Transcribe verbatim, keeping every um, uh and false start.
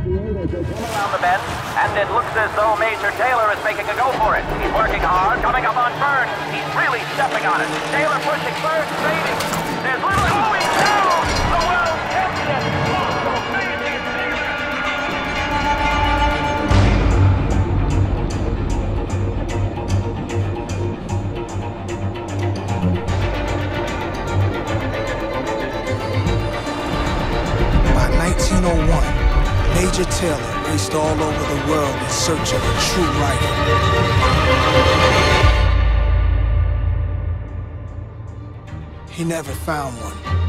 Around the bend, and it looks as though Major Taylor is making a go for it. He's working hard, coming up on Burns. He's really stepping on it. Taylor pushing Burns, fading. There's little... Oh, he's down! The world champion! Oh, amazing Taylor! By nineteen oh one, Major Taylor raced all over the world in search of a true rival. He never found one.